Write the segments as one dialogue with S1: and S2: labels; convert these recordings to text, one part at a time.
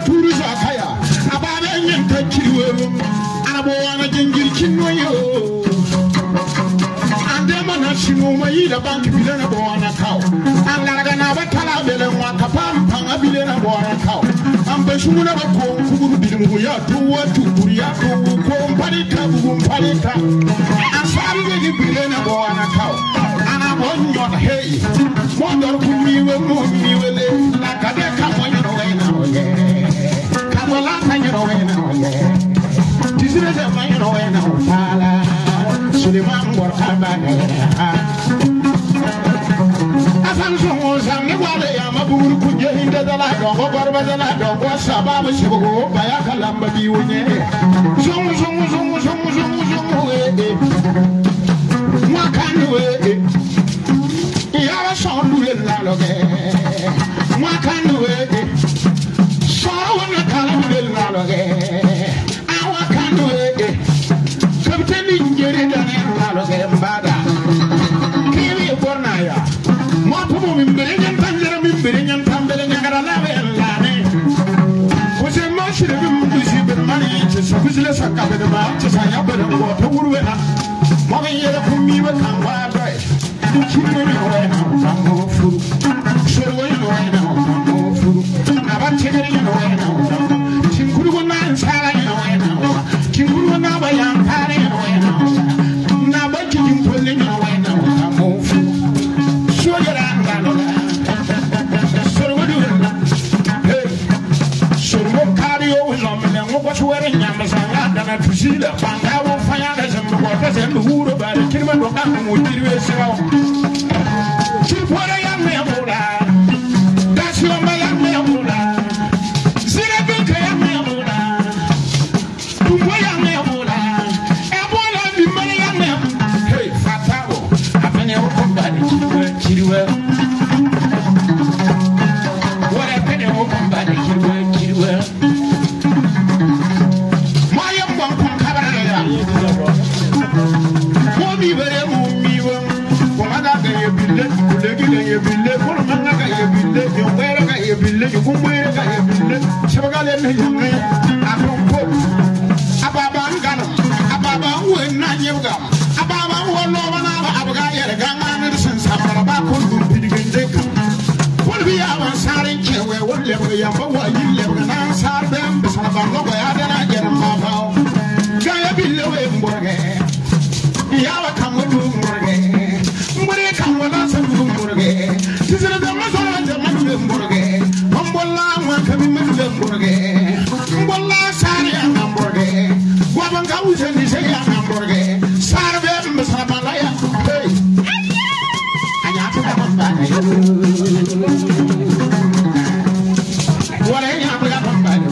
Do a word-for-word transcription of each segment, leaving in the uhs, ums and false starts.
S1: turu zakaya ababe nyen takiwe anabo wana jingir kinnoyo andema na shinu mai da banki bilena bo wana kaw angarga na batala bele wa kapam panga bilena bo wana kaw ambe shumuna ba ko kuburu bilmu ya tuwa tuburiya to ko parita bu parita asabe gi bilena bo wana kaw ana bonyo hey mondor kumiwe mo miwele la kade ka monyo wena oye kamola kanyo wena oye tisire de manyo wena opala Suleiman bor kabane asan songo sang ni wale ya mabur ku je hinda dala do go barba dala do go sababu shibugo baya kalamba biwunye songo songo songo songo songo songo we mwakanu we ya sondu le la loge mwakanu we sawo na kala le la loge awa kanu we kapteni njere dane la loge mbada kiwi bornaya moto mo mimbere nyan tanjera mimbere nyan tambele nyangara lawe lane kose mashire bimbu sibe mani che sokuzile sakabe de ba che saya bere ko to wurwe na mo be yere ko miwe kan wa dai chimwe ni hoye na mo furu shorwe ni hoye na mo furu na ba chegere ni hoye na chinkuru ko na nsara ni hoye na chinkuru na ba yan kare ni hoye na na ba chinkuru ni hoye na mo furu shogera ngalo shorwe du hey shorwe kari o zo me ngo ko shwere nyamba sanga dana tusila banga wo fanya da zembo ko ta zembo huro ba kirma do kan mo dirwe sewa Chipora ya me amula, dasyo ma ya me amula, zira bika ya me amula, tumbo ya me amula, ebola bimani ya me amula. Hey, fatabo, apene okombani chiriwe chiriwe. Wara apene okombani chiriwe chiriwe. Maya mbonko kabara ya. Momi bere momi wa, komada ga yebile. Ye bille ko manga ga ye bille yo wera ga ye bille yo kumwera ga ye bille shabagale ne yunga akonko ababa ngano ababa wenna nyewga ababa wono wana abaga yere ga ngana sin sabara ba ko dum bidigende ko bi awan sarin kewe wolle ko yamba wa yille ga nan sar dem bisaba no ga ya dana jere ma ba ga ye bille we mborge yawa kamodu mborge mbore kamwala sabu mborge tisere da masala da manu mborge mbolla ma kabi manu mborge mbolla sari an mborge gwaba ngawuje ni se ya mborge sarbe mbasaba la ya hey anya ta bamba ne wala nya ta bamba ne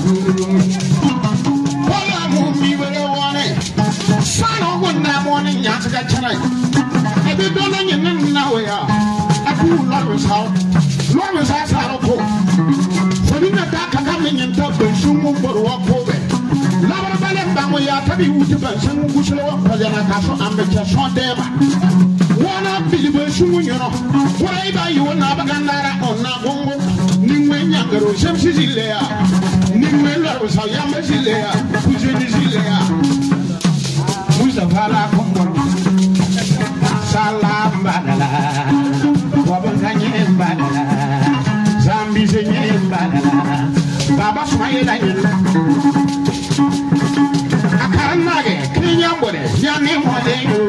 S1: wala mu mi wala wala sano wonna mo ne nya ta chana ebe dona nyen na we ya aku lo so lo so sa ko so ni na ta ka me nyen ta be shumu boro wa ko be la bara bale ba mo ya ta bi wuti ba shan ku shilo wa ka na ka so ambe cha so de ba wona bi be shumu nyono wora iba yi wona ba gandara onna gongo ni mwe nyangaro shem si zile ya ni mwe lo so ya me zile ya ku je ni zile ya Mustafa la ko Salam badala, wabanganye badala, zambi zenye badala, baba sumayela yela. Akaranage, kinyambore, nyane mwade yo.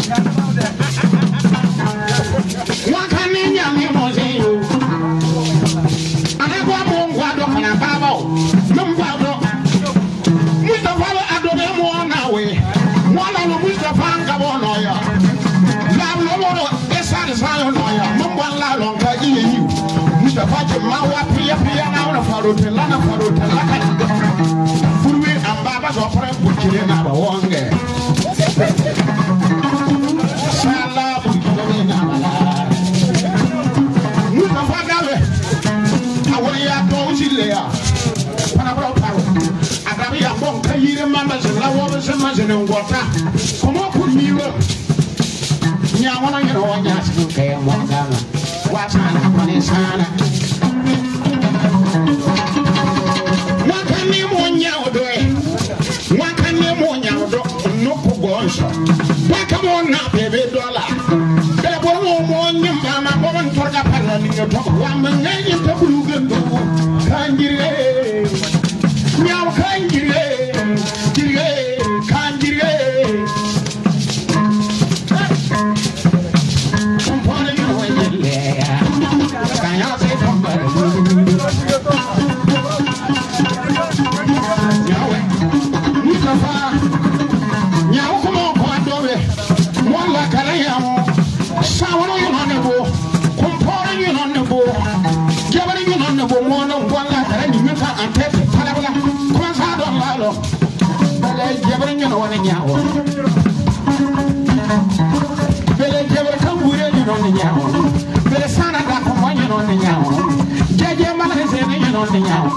S1: Wakane nyane mwade yo. Anegwa mongwa do kana baba o, mongwa do. Mustafa adore mwana we, mwana lo Mustafa ngabono ya. Sayo noya mumbo la longa iye yu Mustafa je mawa pia pia na ona farote la na farote la ka furwe ambaba zo fara bukire na ba wonge sala bukire na bala Mustafa gawe awori ya to usile ya pana bro paro adabi ya bon kayire mamba je la wo be se ma je ne ngota komo kunmiwe nya wana yero nya siku ke mwangama wasana kone sana na bebe dola bele bormo mo nyamba ma ko man torga parla ni to wa ma ngay to bulu gendo kanjire nyaw kanjire jire kanjire kompone yo yelle kaya se tombar nyaw ni ka fa nyaw ko mo ko adobe mo la kala yawo sawro yo hanebo kompone yo hanebo jabari yo hanebo mo no wala kala ni meta ante pala pala ko sa do lalo bale jabari yo wona nyawo bele jabari kan bure ni no nyawo bele sana da ko mo no nyawo jeje mala se ni no nyawo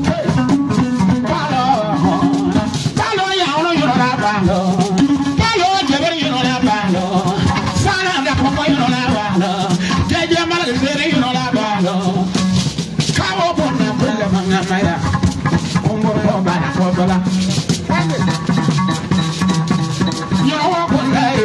S1: palo palo ya ono yo na balo palo jabari yo na balo sana da ko mo yo na balo jeje mala se ni yo na balo kawo bona bele manga maya ongo ko ba ko bala yo wa ko lai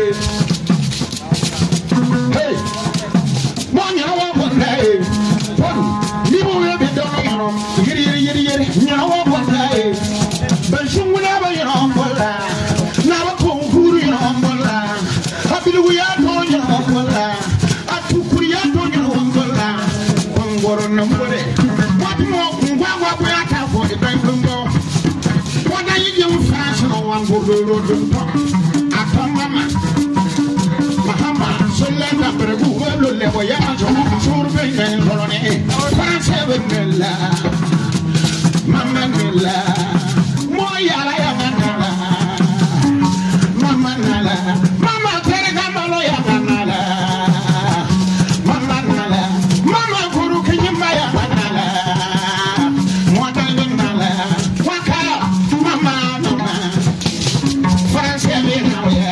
S1: hey mo nya wa ko lai pon ni mo ye be do no yiri yiri yiri yiri nya wa ko lai ben shunguna ba yo ko la na ba ko furu yo ko la habilu ya to yo ko la atu kuri ya to yo ko la ngoro na mbore wati mo ngwa ngwa ko ya ta ko ibrahim bongo wada yi je mu france no wan go do do do atam mama mahama solla bergu welo le bo ya jo sur be ngai lorone france be nella mama nella mo ya la ya nella mama nella mama tere ga malo ya nella mama nella mama guru kinyima ya nella mo ta nella waka mama mama france be na ya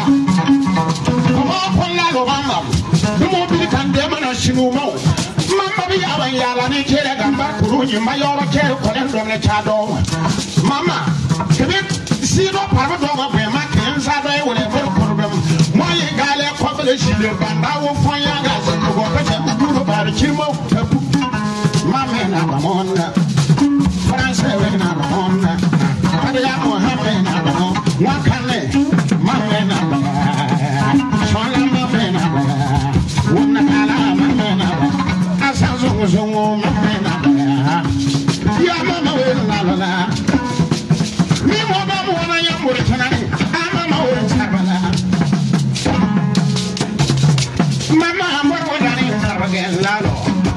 S1: mama mo bi kan de mana shinu mo mama bi ya ban ya la ni kere gamba kuru ni mayoro kere ko den do ne cha do mama kebe si do parba do ma be ma kan sa do e wole ko problem mo ye gale ko be shi le banda wo fon ya ga se ko ko je ku ba ri chimo mama na mama france we na mama ada ya mo ha be na mo wa kan le mama na sola mama na wona kala mama na asa zongo zongo mama na ya mama we la la la mi mo ba mo na ya mo tana mama we sabala mama mo ro da ni na ba la lo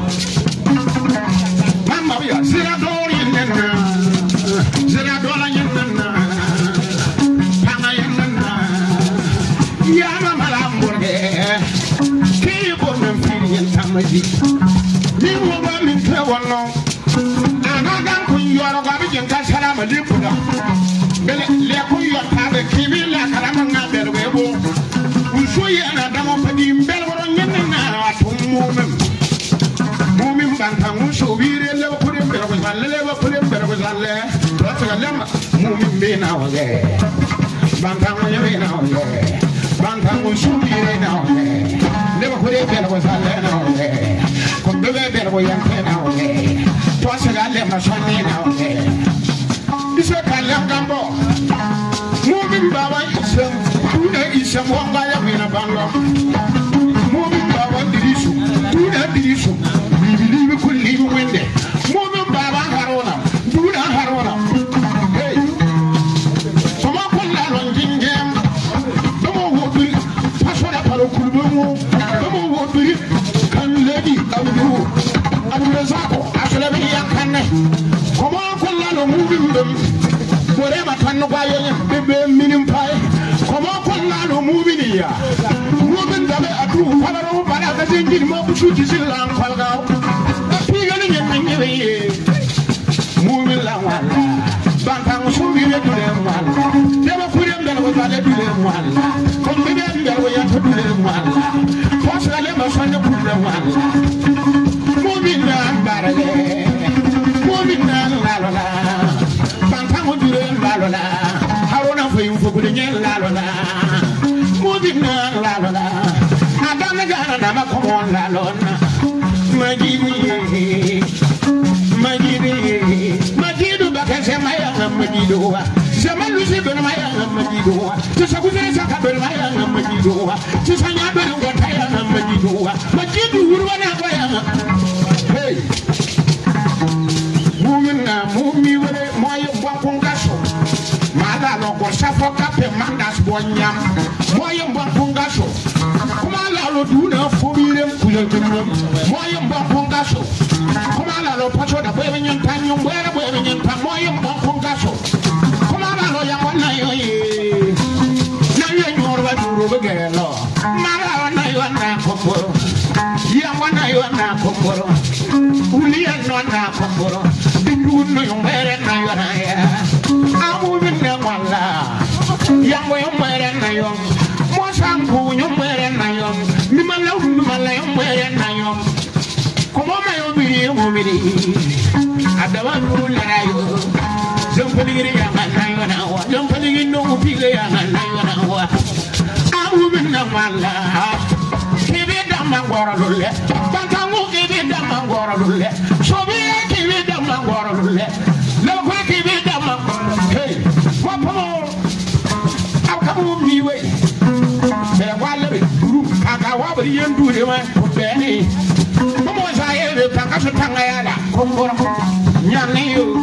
S1: mama we sira do ri na sira do la ni na panga ya na ya mama la mburge ki bo men firi en tamaji ni mo ba min te wono ana gan ko yoro ga bi jen ka sala ma lipuda bele le ko yo ta be ki bi la kala ma nga be we bo uso ye na da mo padi mbel woro nyen na atum mo mem mo mim ban ta mo so bi re le ko dem be ko salle le ko dem be ko salle to ta le ma mo mim be na wa ge ban ta mo ye be na wa ge bantangu subire na ole leba kure bela ko sale na ole ko bebe bela ko yanke na ole to asga le ma shani na ole ise kalam gambo mumin baba isam tuna isam wanga ya mina bango mumin baba dirisu tuna dirisu bibili ko libu wende mumin baba harona tuna harona hey sama ko la ron jingem kulbumu mu woduri kan lady abu abu razako asalabi yakane komo kolla no mubindum bore matanno baye bebe minim pai komo kolla no mubidiya mubin dabe atu falaro bana ga jingir mo busu jisilan falga piga ni ngi mubin la wala bantang subire dule wala deba kurem dal wala dule wala kom bebe dal wala dule wala fosale ma sanya dule wala mubin na barale mubin na la la bantang dule la la harona fo yum fo dule la la mubin na la la la. Adana gana na ma come on la lona. Magidi, Magidi, Magidu bakase maya na Magidu. Sama lusi bena maya na Magidu. Tisa kuzere saka bena maya na Magidu. Tisa nyabe ngota ya na Magidu. Magidu urwana kwa ya. Hey. Mumina mumi wele moye mwa pungaso. Mada no ko safo kape mandas bonyam. Moye mwa pungaso. Kuma la lo duna fobire kuyo tumo. Moye mwa pungaso. Kuma la lo pacho da bwe nyanta nyumbere bwe nyanta moye mwa pungaso. Kuma la lo ya wana yo ye. Na yo nyorwa duro begelo. Mara wana yo na komboro. Ya wana yo na komboro. Ulia no na komboro. No yumbere na yoraya amu binne wala yango yumbere na yom mosangu yumbere na yom nimala nimala yumbere na yom komo ma yobiri yobiri adawa nulera yo zompeli yanga na yona wa zompeli no upile yanga na yona wa amu binne wala kibe dama ngoro lulle bantangu kibe dama ngoro lulle sobi kibe dama ngoro lulle lo ko kibe dama hey wapo akamu miwe be wala be duru aka wabri yendu de ma be ni mo sa ye be tanga so tanga ya da ko ngoro nyane yo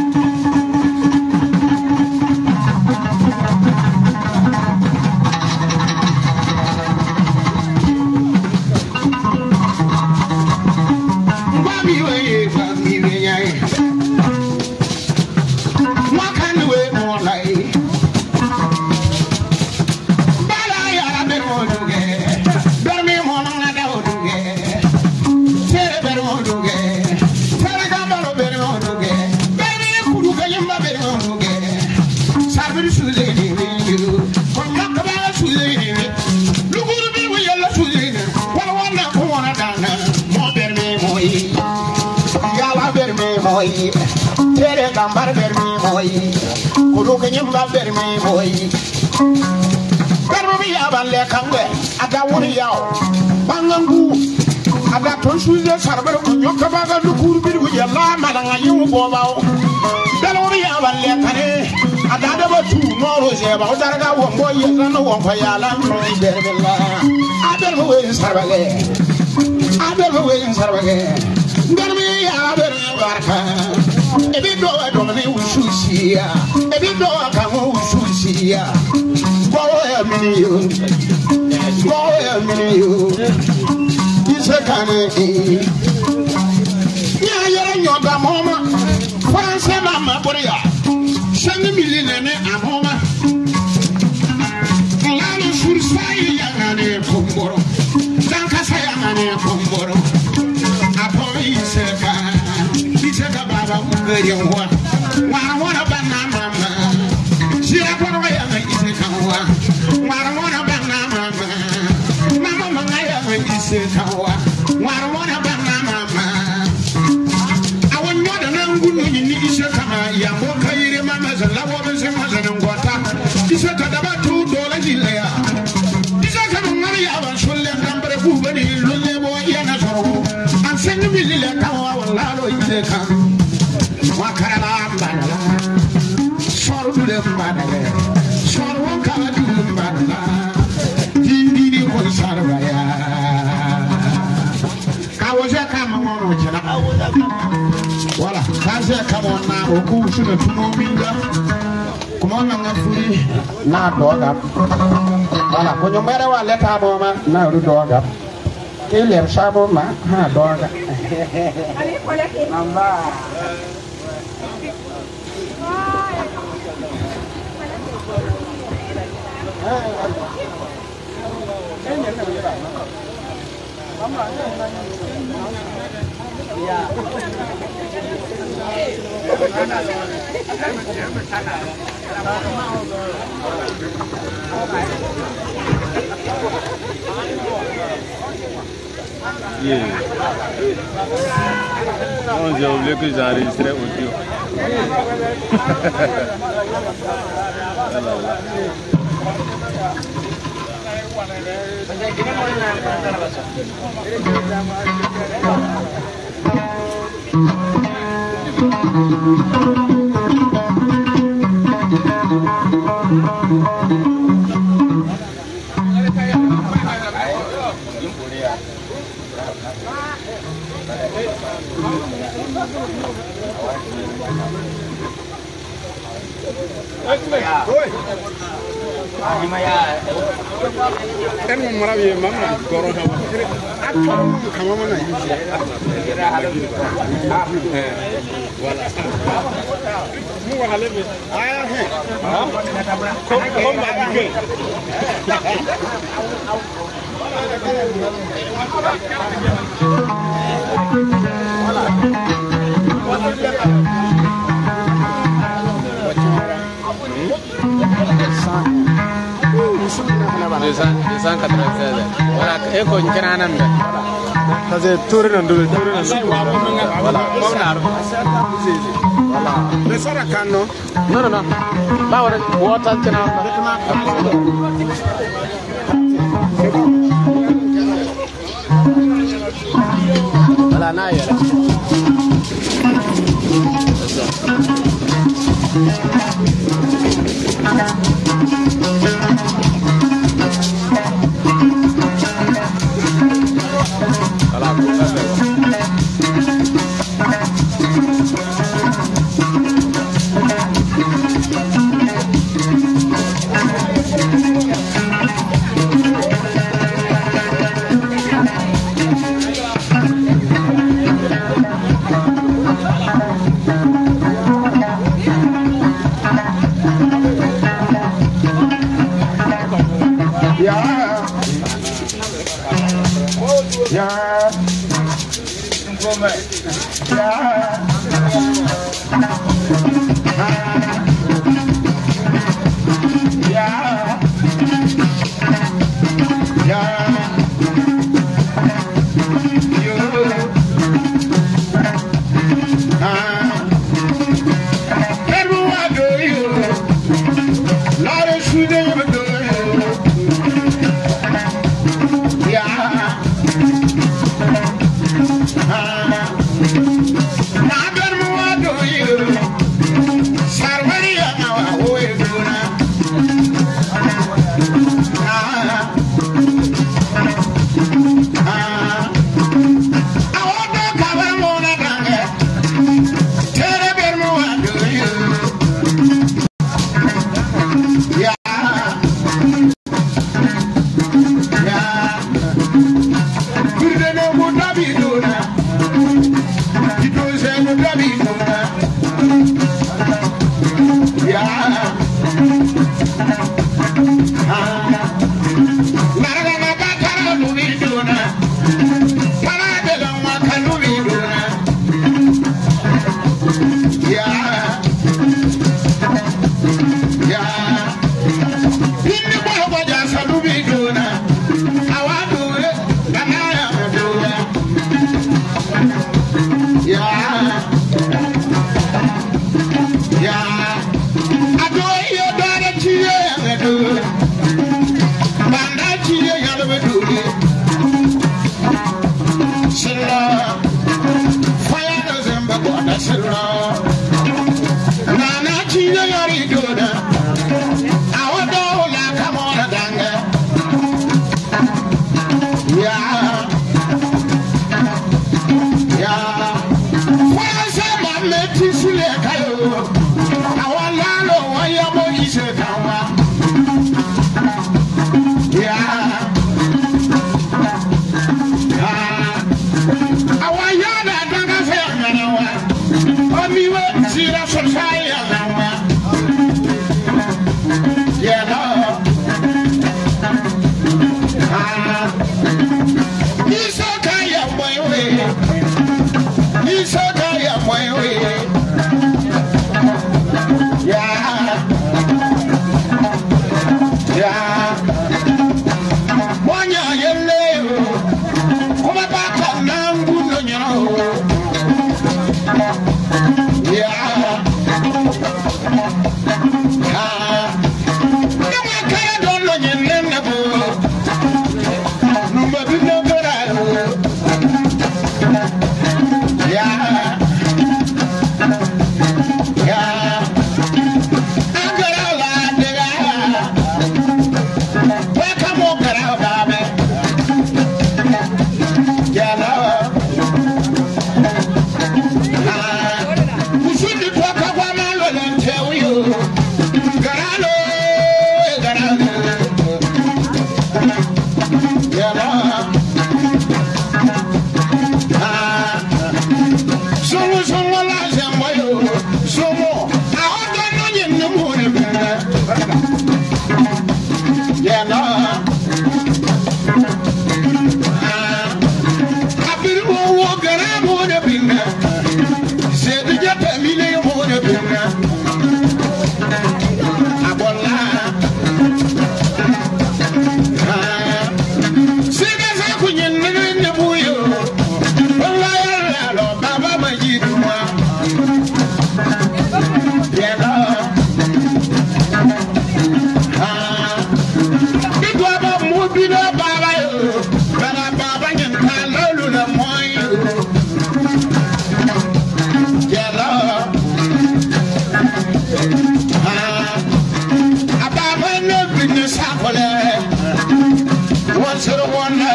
S1: tere gambar bermi moy kudu kenyamba bermi moy bermi ya balle kangwe ada woni yaw bangangu ada ton suuje sarbar ko nyokka baga dukur bir gu yalla malanga yu bobaw bermi ya balle kane ada da batu noro je ba darga wo moy yalla wo fa yalla moy berbella adel ho wen sarbage adel ho wen sarbage bermi ya bermi barka ebi do do me ususia ebi do ka mo ususia go ya mini yo go ya mini yo isa kane ya ya nyoba mama france mama boria shangi miline ne amoma lalo sursai ya ngane komboro danka saya ngane komboro apo isa ka isa ka baba ngere wa wa wa bana mama sira kwa wa ya isa ka wa wa wa bana mama mama mama ya isa ka wa wa wa bana mama awon yoda nan gunu ni isa kama ya mo kayire mama zalla wa ban sai mazanin gwata isa ka da ba tu dole jilaya isa ka mun ngari ya ban sulle dan bare ku bani lulle bo ya na soro an sen mi lile ka wa wallahi do isa ka wakarala mbadala soru dule mbadala soru wakala dule mbadala dindi di ko sarwaya kawoja kama ngono chana wala kaze kama na oku shuna tuno minga kumona ngafuri na doga wala ko nyomere wa leta boma na ru doga ile sabo ma ha doga namba
S2: Yeah. Non, j'ai oublié que j'enregistrais audio.
S3: Kan marawi mama goro sama. Atau kamu mana ini? Wala. Mu wahale be. Ah he. Kom kom bagi.
S2: Desan katran saja. Wala eko nkana nan be.
S3: Kaze turi nan dole turi nan.
S2: Wala maunar.
S3: Wala. Le sara kanno.
S2: No no no. Ba wala water kana. Wala na yala.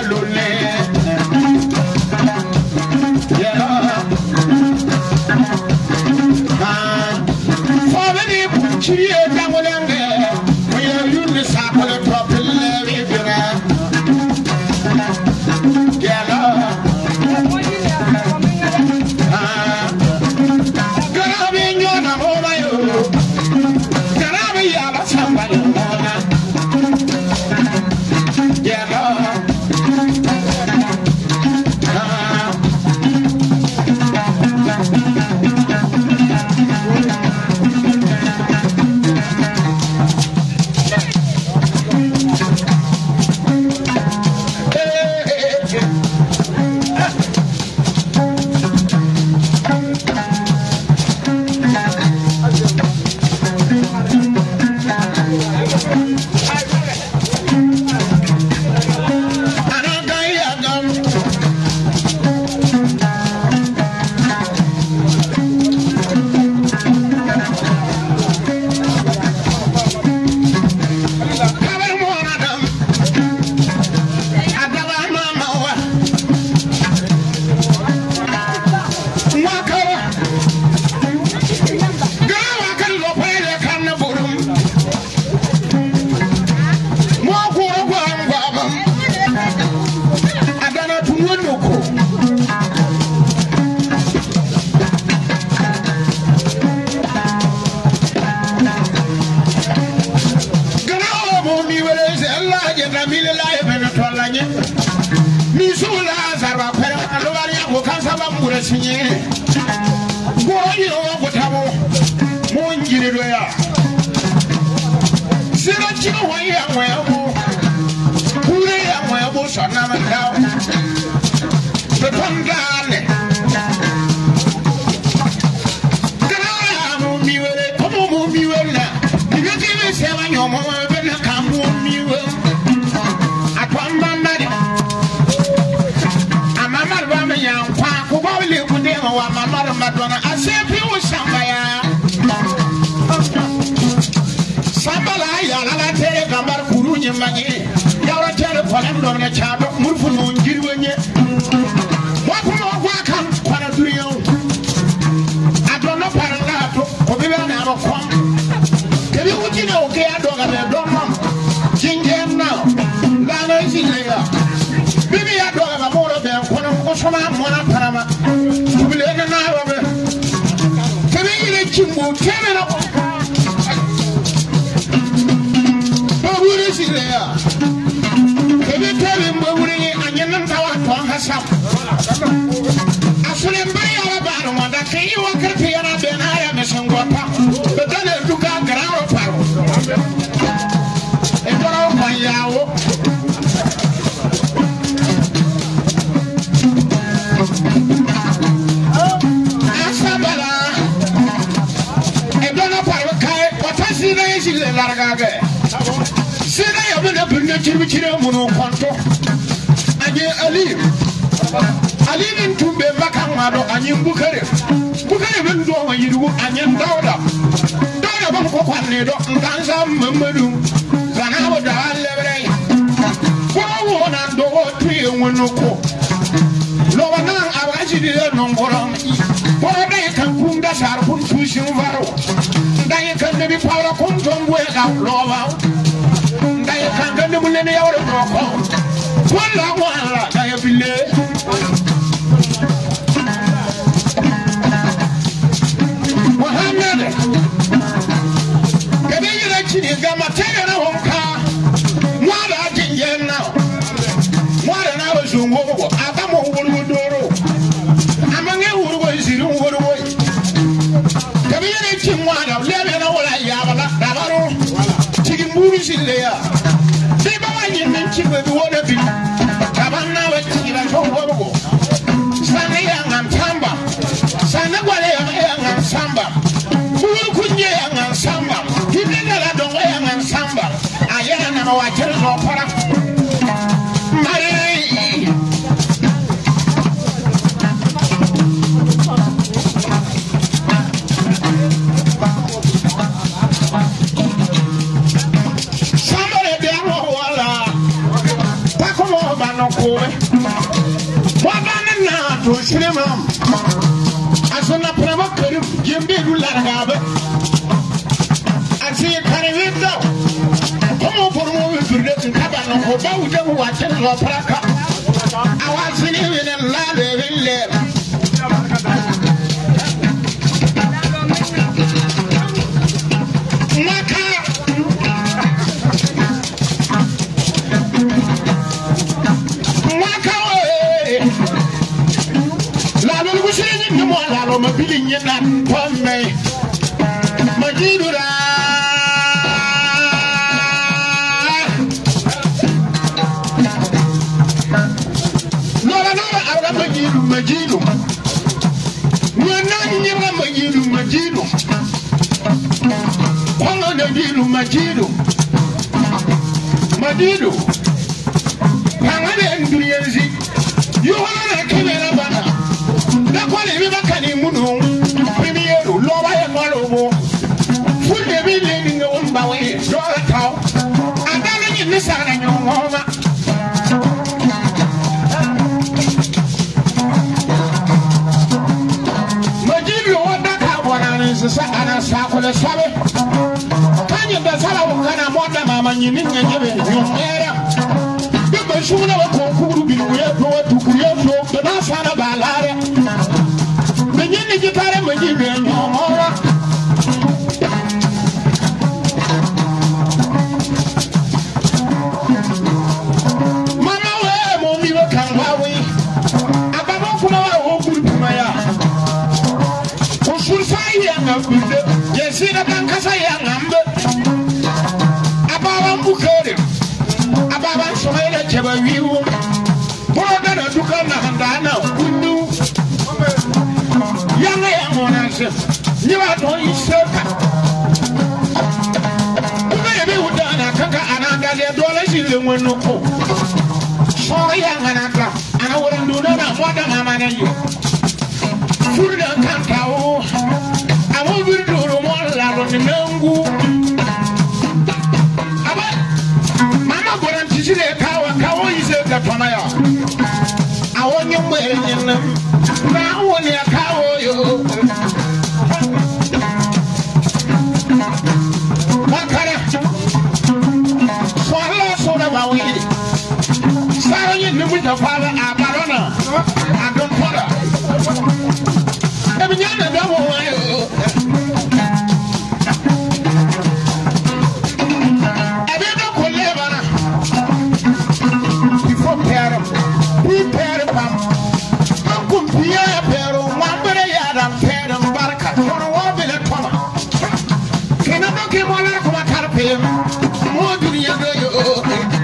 S1: lule yeah ah for the chiri dangolange we are you sakole properly vivira yeah ah garabe nyona moma yo garabe ya la samba yo Wabana na to cinema. Asuna prema kari yembe rulargabe. Asi karevita. Como por mo vurde sin kabano ko ba ude mo wache no praka. Awasini wina la de ville. Maka Maka La lo kusini ni mo la lo mabili nyina pome Majidura Lola lola ara majidu majidu Mwana nyima majidu majidu Kwanga majidu majidu Majidu Kangane nduriyenzi Yohana kimera bana Nakwale bibakani munu Premieru loba ya mwalobo Fulde bile ninge umbawe Dola tau Adana nyini sana nyongoma Majidu wadaka wana nisisa anasakule sabe Kanyi dasala wakana mwada mama nyini nyebe nyongera Biba shuna wa konkuru biluye Doa tukuye so Dana sana balare Menyini jitare majidu ya nyongora Mama we momi wa kangwawi Ababa kuma wa okuru kumaya Usursa ya ngabide Yesina kankasa ya ngambe Ababa mbukere Ababa nsomele cheba wiwu Boga na duka na handana kundu Yanga ya monase Niwa to iseka Ubebe udana kaka anandale dole zile mwenuko Sori yanga naka Ana uranduna na mwada mama na yu Furda kanta o Amu birduru mwala roni mengu Aba Mama boran tisile kawa kawa iseka tonaya Awonye mwere nyena Na awone ya kawo yo Makara Swala soda bawili Sara nye nimuja fala abarona Adon poda Ebi nyana damo wayo Ebi do kole bana Before pere Bi pere pam Ankum piya ya pero Mwambere ya da pere mbaraka Kono wabile toma Kena doke mwala kuma karpe Mwoduri ya doyo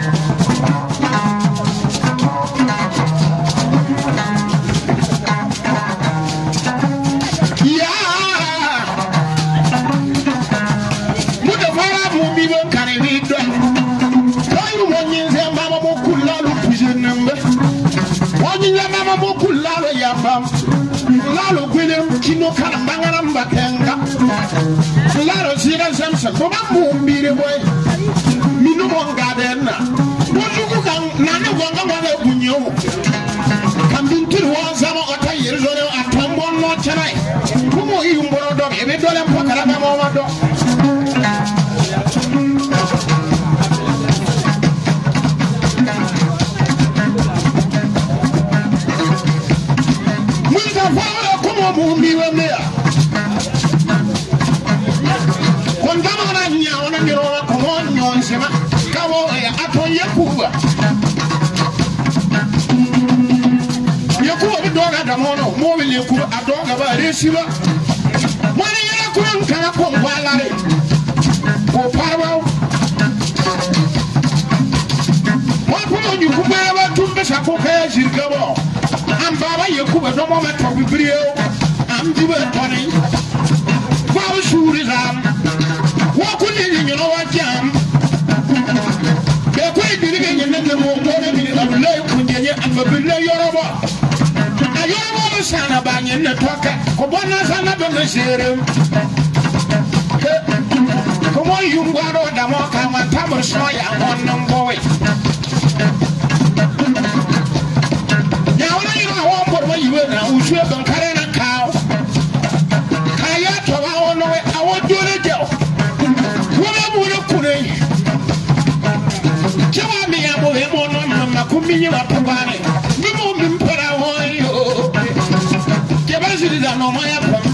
S1: Lalo gwele kino kana bangara mbakenga Lalo zira zamsa Koba mumbire boy Minu monga dena Wonuku kan nane wanga wane bunyo Kambintir wanzama ota yerzone Atambon no chanai Kumo iyumboro dom Ebe dole mpakara na mama do Mumbi wemea Kondama na nya ona ndirona kumonyo nsema kawo ya atonye kuba Yekuba bidoga damono mobi yekuba adoga ba resiba Mwana yela kuba nkana ko ngwalare Ko parwa Mwana nyukuba ba tumbe sakoka ya jirgabo Ambaba yekuba no mama tobibriyo Amdibe toni Kwa ushuri zam Wakuni nyino wajam Bekwe dirige nyene mwongone Bini abulay kunjenye Ambabile yoroba Ayoroba sana banye netoka Kubona sana dono sere Kumo yungwaro damoka Matamu soya Mwana mbowe to a bankarena cow. Kaya to our no, I won't do the job. Whatever would have put in. Jawa me, I will have one on my community of Pavani. We won't put our you. Jabazzi is on my apple.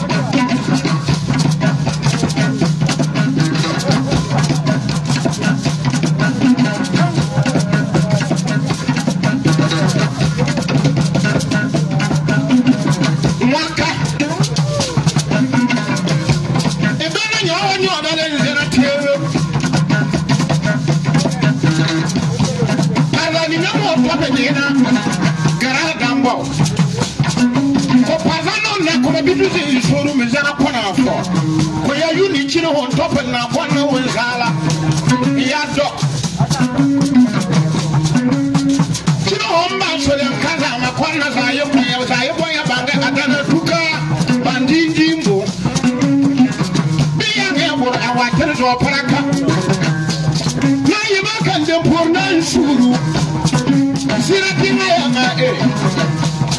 S1: On top of now, one will Zala. Yado. You know, I'm not sure I'm Kaza, my corners are your players. I am going about the Adana Tuka, Bandin Jimbo. Be young airborne, I want to do a paraka. Now you can jump for nine suru. See that thing I am a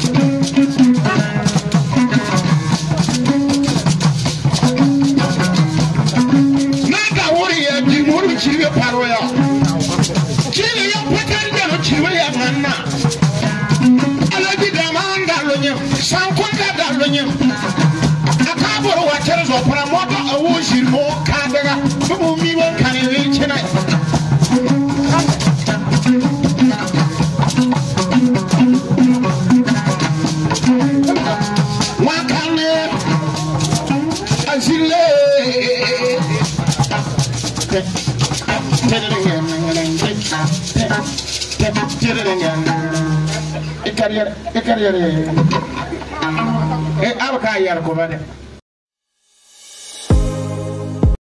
S1: Chile paroya. Chile yo pretende no chile manna. Alaji damanda lonye, sankonda da lonye. Akabo wa cherezo para moto awu shirmo kandega. Bubu mi won kanwe chena. Wakane azile. E carriera, e carriera. E alca iar ko bane.